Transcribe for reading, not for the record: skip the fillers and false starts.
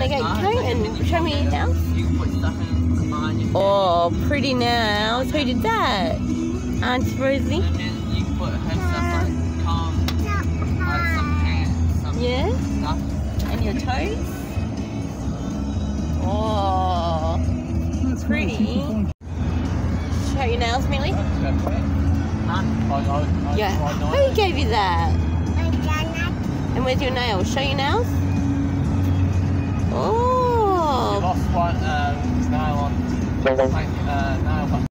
get your coat and show me your nails? You can put stuff in behind your Oh, pretty nails. Who did that? Auntie Rosie? And then you can put her stuff like some pants, some stuff. And your toes? Oh, pretty. Show your nails, Millie? Yeah. Who gave you that? And where's your nails? Show your nails? Oh. You lost one nail on nail button.